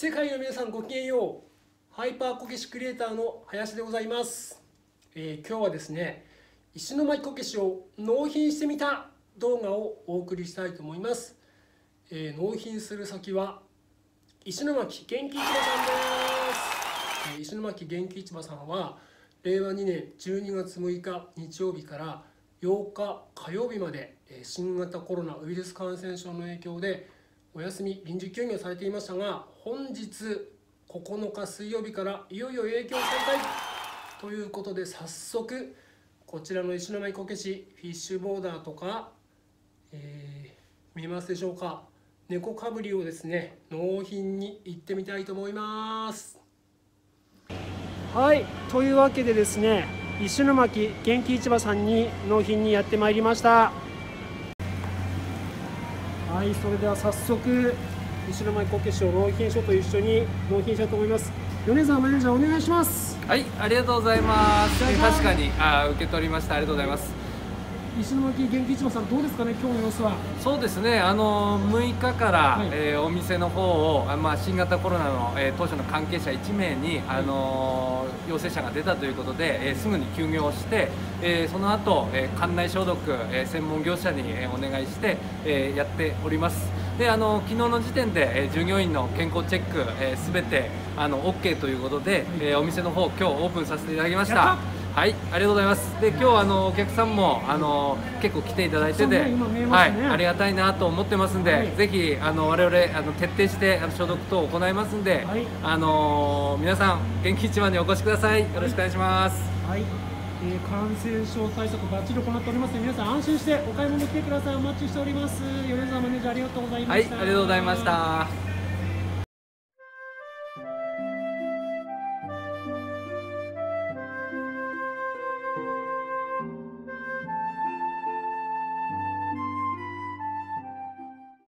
世界の皆さんごきげんよう。ハイパーこけしクリエイターの林でございます。今日はですね、石巻こけしを納品してみた動画をお送りしたいと思います。納品する先は石巻元気市場さんです。石巻元気市場さんは令和2年12月6日日曜日から8日火曜日まで新型コロナウイルス感染症の影響でお休み臨時休業されていましたが、本日9日水曜日からいよいよ営業再開ということで、早速こちらの石巻こけしフィッシュボーダーとか、見えますでしょうか、猫かぶりをですね納品に行ってみたいと思います。はい、というわけでですね、石巻元気市場さんに納品にやってまいりました。はい、それでは早速石巻こけしを納品書と一緒に納品したいと思います。米沢マネージャーお願いします。 はい、ありがとうございます。確かに受け取りました。ありがとうございます。 石巻元気市場さんどうですかね、今日の様子は。 そうですね、6日から、はい、お店の方を、新型コロナの、当初の関係者1名に、陽性者が出たということで、すぐに休業して、その後、館内消毒、専門業者に、お願いして、やっております。で昨日の時点で、従業員の健康チェック、すべてOK ということで、お店の方今日オープンさせていただきました。はい、ありがとうございます。で、今日お客さんも結構来ていただいてて、はい、ありがたいなと思ってますんで、はい、ぜひ我々徹底して消毒等を行いますんで、はい、皆さん元気市場にお越しください。よろしくお願いします。 はい、感染症対策バッチリ行っておりますので、皆さん安心してお買い物来てください。お待ちしております。米沢マネージャーありがとうございました。 はい、ありがとうございました。